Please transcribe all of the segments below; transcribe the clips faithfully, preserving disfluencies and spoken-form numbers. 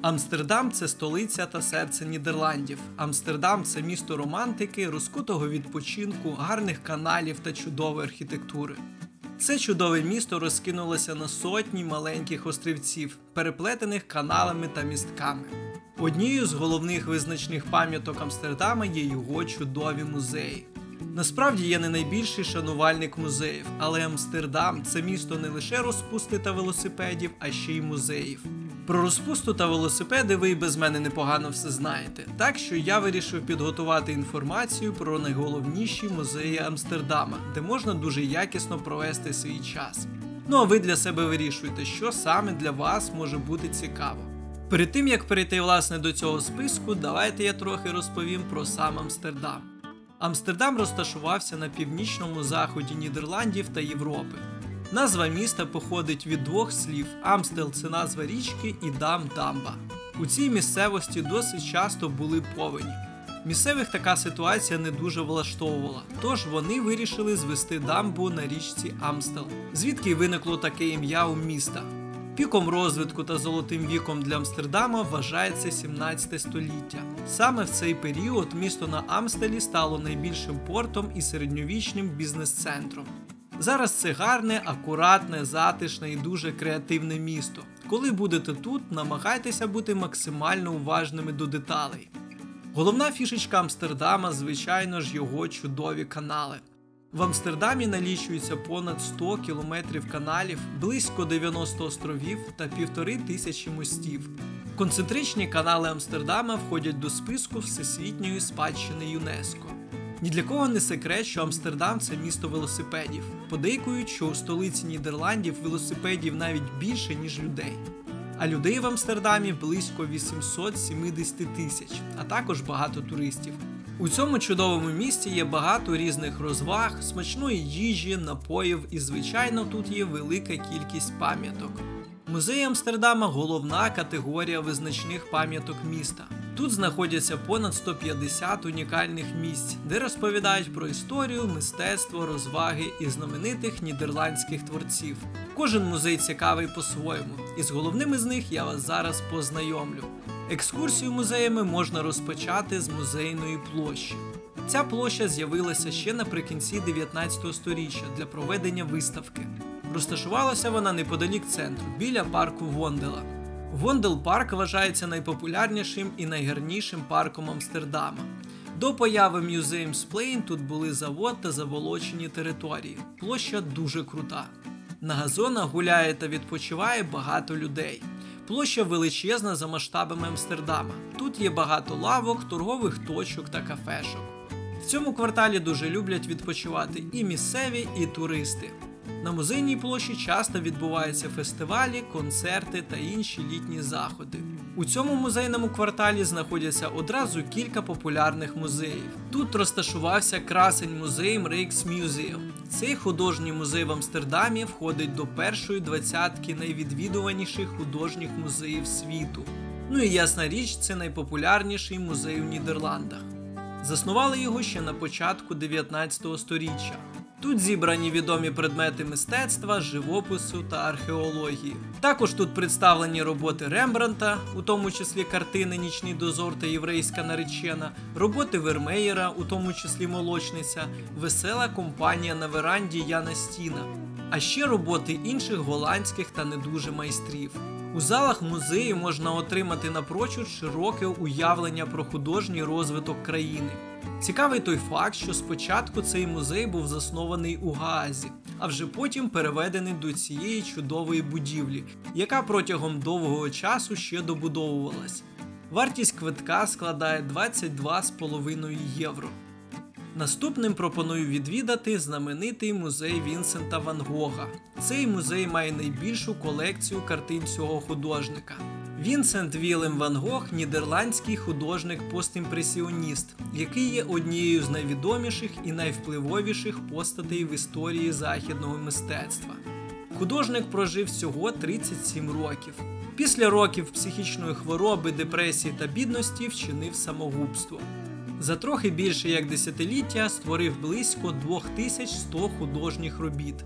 Амстердам – це столиця та серце Нідерландів. Амстердам – це місто романтики, розкутого відпочинку, гарних каналів та чудової архітектури. Це чудове місто розкинулося на сотні маленьких острівців, переплетених каналами та містками. Однією з головних визначних пам'яток Амстердама є його чудові музеї. Насправді я не найбільший шанувальник музеїв, але Амстердам – це місто не лише розпусти та велосипедів, а ще й музеїв. Про розпусту та велосипеди ви і без мене непогано все знаєте, так що я вирішив підготувати інформацію про найголовніші музеї Амстердама, де можна дуже якісно провести свій час. Ну а ви для себе вирішуєте, що саме для вас може бути цікаво. Перед тим як перейти власне до цього списку, давайте я трохи розповім про сам Амстердам. Амстердам розташувався на північному заході Нідерландів та Європи. Назва міста походить від двох слів – Амстел – це назва річки і Дам – дамба. У цій місцевості досить часто були повені. Місцевих така ситуація не дуже влаштовувала, тож вони вирішили звести дамбу на річці Амстел, звідки й виникло таке ім'я у міста. Піком розвитку та золотим віком для Амстердама вважається сімнадцяте століття. Саме в цей період місто на Амстелі стало найбільшим портом і середньовічним бізнес-центром. Зараз це гарне, акуратне, затишне і дуже креативне місто. Коли будете тут, намагайтеся бути максимально уважними до деталей. Головна фішечка Амстердама, звичайно ж, його чудові канали. В Амстердамі налічується понад сто кілометрів каналів, близько дев'яноста островів та півтори тисячі мостів. Концентричні канали Амстердама входять до списку Всесвітньої спадщини ЮНЕСКО. Ні для кого не секрет, що Амстердам – це місто велосипедів. Подейкують, що у столиці Нідерландів велосипедів навіть більше, ніж людей. А людей в Амстердамі близько вісімсот сімдесят тисяч, а також багато туристів. У цьому чудовому місті є багато різних розваг, смачної їжі, напоїв і, звичайно, тут є велика кількість пам'яток. Музей Амстердама – головна категорія визначних пам'яток міста. Тут знаходяться понад сто п'ятдесят унікальних місць, де розповідають про історію, мистецтво, розваги і знаменитих нідерландських творців. Кожен музей цікавий по-своєму, і з головними з них я вас зараз познайомлю. Екскурсію музеями можна розпочати з музейної площі. Ця площа з'явилася ще наприкінці дев'ятнадцятого сторіччя для проведення виставки. Розташувалася вона неподалік центру, біля парку Вондела. Вондел-парк вважається найпопулярнішим і найгарнішим парком Амстердама. До появи Museumsplein тут були завод та заволочені території. Площа дуже крута. На газонах гуляє та відпочиває багато людей. Площа величезна за масштабами Амстердама. Тут є багато лавок, торгових точок та кафешок. В цьому кварталі дуже люблять відпочивати і місцеві, і туристи. На музейній площі часто відбуваються фестивалі, концерти та інші літні заходи. У цьому музейному кварталі знаходяться одразу кілька популярних музеїв. Тут розташувався красень-музей Rijksmuseum. Цей художній музей в Амстердамі входить до першої двадцятки найвідвідуваніших художніх музеїв світу. Ну і ясна річ, це найпопулярніший музей у Нідерландах. Заснували його ще на початку дев'ятнадцятого сторіччя. Тут зібрані відомі предмети мистецтва, живопису та археології. Також тут представлені роботи Рембрандта, у тому числі картини «Нічний дозор» та «Єврейська наречена», роботи Вермеєра, у тому числі «Молочниця», «Весела компанія на веранді» Яна Стіна, а ще роботи інших голландських та не дуже майстрів. У залах музею можна отримати напрочуд широке уявлення про художній розвиток країни. Цікавий той факт, що спочатку цей музей був заснований у Гаазі, а вже потім переведений до цієї чудової будівлі, яка протягом довгого часу ще добудовувалась. Вартість квитка складає двадцять два з половиною євро. Наступним пропоную відвідати знаменитий музей Вінсента Ван Гога. Цей музей має найбільшу колекцію картин цього художника. Вінсент Вілем Ван Гог – нідерландський художник-постімпресіоніст, який є однією з найвідоміших і найвпливовіших постатей в історії західного мистецтва. Художник прожив всього тридцять сім років. Після років психічної хвороби, депресії та бідності вчинив самогубство. За трохи більше як десятиліття створив близько дві тисячі сто художніх робіт.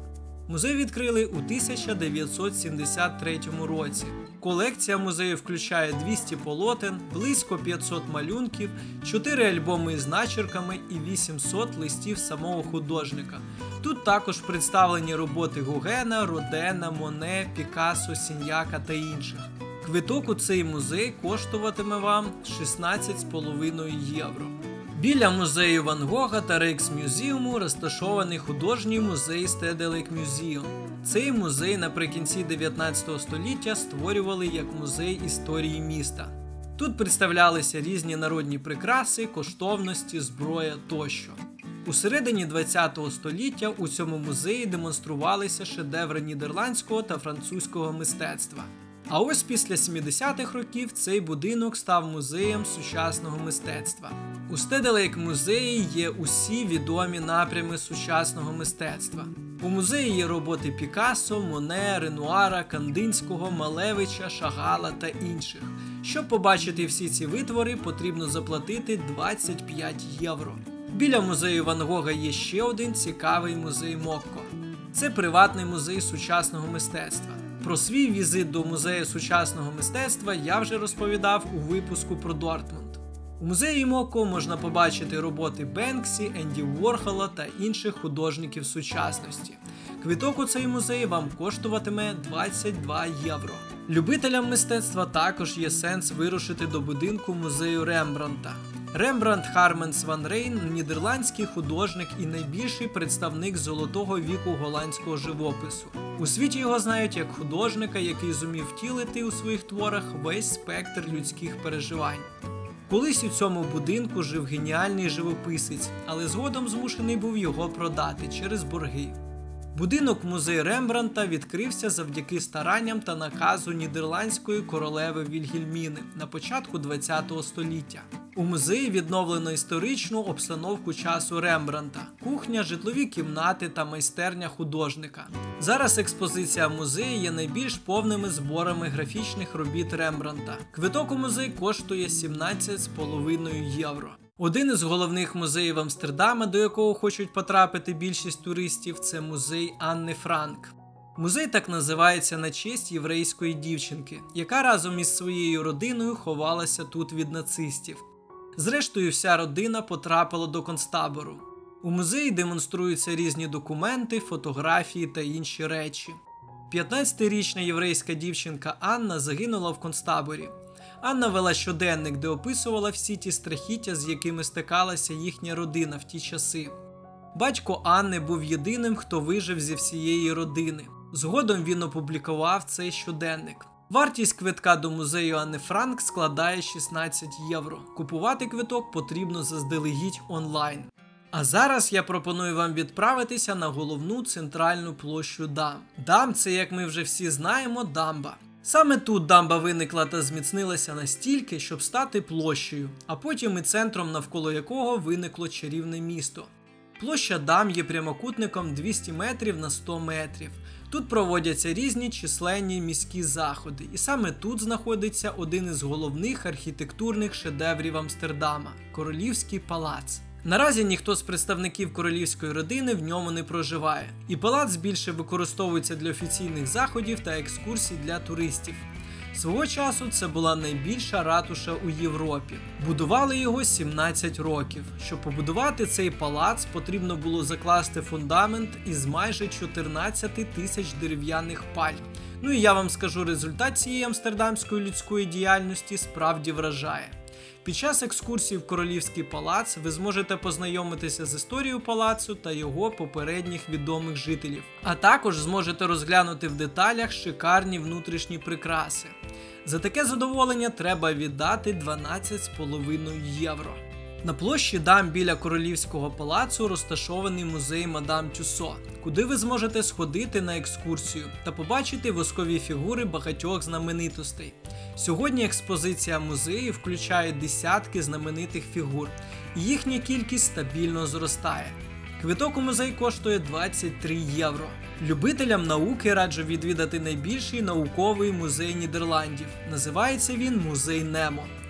Музей відкрили у тисяча дев'ятсот сімдесят третьому році. Колекція музею включає двісті полотен, близько п'ятсот малюнків, чотири альбоми із начерками і вісімсот листів самого художника. Тут також представлені роботи Гогена, Родена, Моне, Пікассо, Сіньяка та інших. Квиток у цей музей коштуватиме вам шістнадцять з половиною євро. Біля музею Ван Гога та Rijksmuseum розташований художній музей Stedelijk Museum. Цей музей наприкінці дев'ятнадцятого століття створювали як музей історії міста. Тут представлялися різні народні прикраси, коштовності, зброя тощо. У середині двадцятого століття у цьому музеї демонструвалися шедеври нідерландського та французького мистецтва. А ось після сімдесятих років цей будинок став музеєм сучасного мистецтва. У Stedelijk музеї є усі відомі напрями сучасного мистецтва. У музеї є роботи Пікассо, Моне, Ренуара, Кандинського, Малевича, Шагала та інших. Щоб побачити всі ці витвори, потрібно заплатити двадцять п'ять євро. Біля музею Ван Гога є ще один цікавий музей Мокко. Це приватний музей сучасного мистецтва. Про свій візит до музею сучасного мистецтва я вже розповідав у випуску про Дортмунд. У музеї Мокко можна побачити роботи Бенксі, Енді Ворхола та інших художників сучасності. Квиток у цей музей вам коштуватиме двадцять два євро. Любителям мистецтва також є сенс вирушити до будинку музею Рембрандта. Рембрандт Харменс ван Рейн – нідерландський художник і найбільший представник золотого віку голландського живопису. У світі його знають як художника, який зумів втілити у своїх творах весь спектр людських переживань. Колись у цьому будинку жив геніальний живописець, але згодом змушений був його продати через борги. Будинок-музей Рембрандта відкрився завдяки старанням та наказу нідерландської королеви Вільгельміни на початку ХХ століття. У музеї відновлено історичну обстановку часу Рембрандта – кухня, житлові кімнати та майстерня художника. Зараз експозиція музею є найбільш повними зборами графічних робіт Рембрандта. Квиток у музей коштує сімнадцять з половиною євро. Один із головних музеїв Амстердама, до якого хочуть потрапити більшість туристів, це музей Анни Франк. Музей так називається на честь єврейської дівчинки, яка разом із своєю родиною ховалася тут від нацистів. Зрештою, вся родина потрапила до концтабору. У музеї демонструються різні документи, фотографії та інші речі. п'ятнадцятирічна єврейська дівчинка Анна загинула в концтаборі. Анна вела щоденник, де описувала всі ті страхіття, з якими стикалася їхня родина в ті часи. Батько Анни був єдиним, хто вижив зі всієї родини. Згодом він опублікував цей щоденник. Вартість квитка до музею Анни Франк складає шістнадцять євро. Купувати квиток потрібно заздалегідь онлайн. А зараз я пропоную вам відправитися на головну центральну площу Дам. Дам – це, як ми вже всі знаємо, дамба. Саме тут дамба виникла та зміцнилася настільки, щоб стати площею, а потім і центром, навколо якого виникло чарівне місто. Площа Дам є прямокутником двісті метрів на сто метрів. Тут проводяться різні численні міські заходи, і саме тут знаходиться один із головних архітектурних шедеврів Амстердама – Королівський палац. Наразі ніхто з представників королівської родини в ньому не проживає, і палац більше використовується для офіційних заходів та екскурсій для туристів. Свого часу це була найбільша ратуша у Європі. Будували його сімнадцять років. Щоб побудувати цей палац, потрібно було закласти фундамент із майже чотирнадцяти тисяч дерев'яних паль. Ну і я вам скажу, результат цієї амстердамської людської діяльності справді вражає. Під час екскурсії в Королівський палац ви зможете познайомитися з історією палацу та його попередніх відомих жителів. А також зможете розглянути в деталях шикарні внутрішні прикраси. За таке задоволення треба віддати дванадцять з половиною євро. На площі Дам біля Королівського палацу розташований музей Мадам Тюссо, куди ви зможете сходити на екскурсію та побачити воскові фігури багатьох знаменитостей. Сьогодні експозиція музею включає десятки знаменитих фігур, і їхня кількість стабільно зростає. Квиток у музей коштує двадцять три євро. Любителям науки раджу відвідати найбільший науковий музей Нідерландів. Називається він Музей Немо.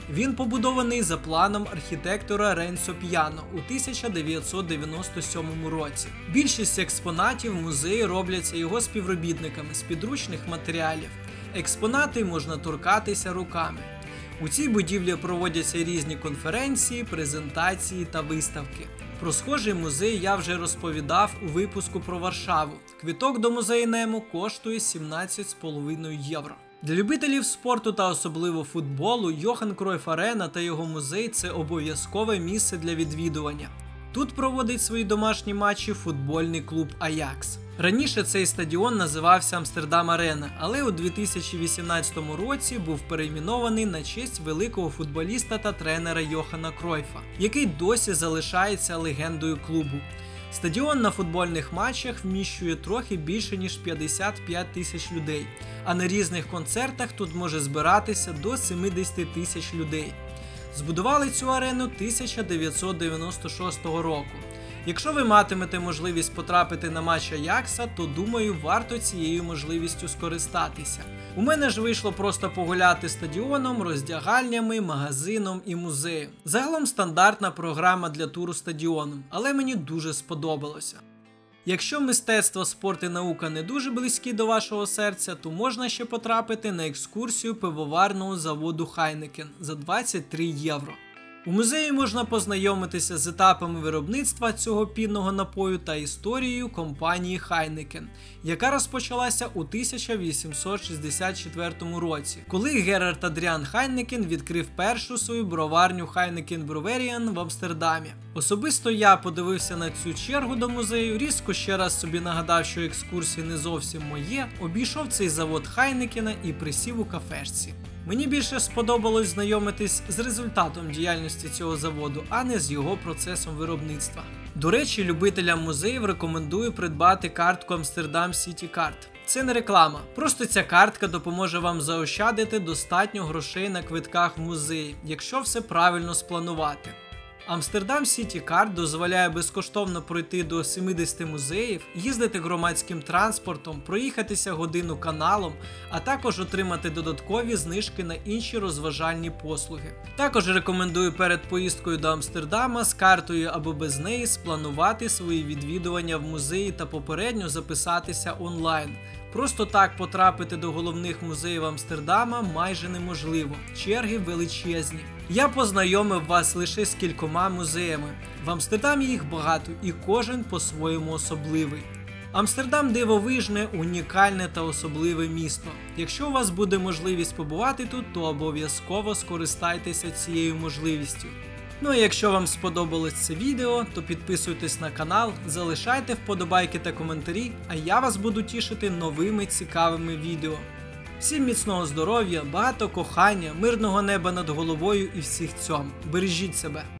Він побудований за планом архітектора Ренцо П'яно у тисяча дев'ятсот дев'яносто сьомому році. Більшість експонатів музею робляться його співробітниками з підручних матеріалів. Експонати можна торкатися руками. У цій будівлі проводяться різні конференції, презентації та виставки. Про схожий музей я вже розповідав у випуску про Варшаву. Квиток до музею Немо коштує сімнадцять з половиною євро. Для любителів спорту та особливо футболу Йохан Кройф Арена та його музей – це обов'язкове місце для відвідування. Тут проводить свої домашні матчі футбольний клуб Аякс. Раніше цей стадіон називався Амстердам Арена, але у дві тисячі вісімнадцятому році був перейменований на честь великого футболіста та тренера Йохана Кройфа, який досі залишається легендою клубу. Стадіон на футбольних матчах вміщує трохи більше ніж п'ятдесят п'ять тисяч людей, а на різних концертах тут може збиратися до сімдесят тисяч людей. Збудували цю арену тисяча дев'ятсот дев'яносто шостого року. Якщо ви матимете можливість потрапити на матч Аякса, то думаю, варто цією можливістю скористатися. У мене ж вийшло просто погуляти стадіоном, роздягальнями, магазином і музеєм. Загалом стандартна програма для туру стадіоном, але мені дуже сподобалося. Якщо мистецтво, спорт і наука не дуже близькі до вашого серця, то можна ще потрапити на екскурсію пивоварного заводу Хайнекен за двадцять три євро. У музеї можна познайомитися з етапами виробництва цього пінного напою та історією компанії Хайнекен, яка розпочалася у тисяча вісімсот шістдесят четвертому році, коли Герард Адріан Хайнекен відкрив першу свою броварню Heineken Brouwerijen в Амстердамі. Особисто я подивився на цю чергу до музею, різко ще раз собі нагадав, що екскурсії не зовсім моє, обійшов цей завод Хайнекена і присів у кафешці. Мені більше сподобалось знайомитись з результатом діяльності цього заводу, а не з його процесом виробництва. До речі, любителям музеїв рекомендую придбати картку Amsterdam City Card. Це не реклама, просто ця картка допоможе вам заощадити достатньо грошей на квитках в музеї, якщо все правильно спланувати. Amsterdam City Card дозволяє безкоштовно пройти до сімдесят музеїв, їздити громадським транспортом, проїхатися годину каналом, а також отримати додаткові знижки на інші розважальні послуги. Також рекомендую перед поїздкою до Амстердама з картою або без неї спланувати свої відвідування в музеї та попередньо записатися онлайн. Просто так потрапити до головних музеїв Амстердама майже неможливо, черги величезні. Я познайомив вас лише з кількома музеями. В Амстердамі їх багато і кожен по-своєму особливий. Амстердам – дивовижне, унікальне та особливе місто. Якщо у вас буде можливість побувати тут, то обов'язково скористайтеся цією можливістю. Ну а якщо вам сподобалось це відео, то підписуйтесь на канал, залишайте вподобайки та коментарі, а я вас буду тішити новими цікавими відео. Всім міцного здоров'я, багато кохання, мирного неба над головою і всіх цьом. Бережіть себе!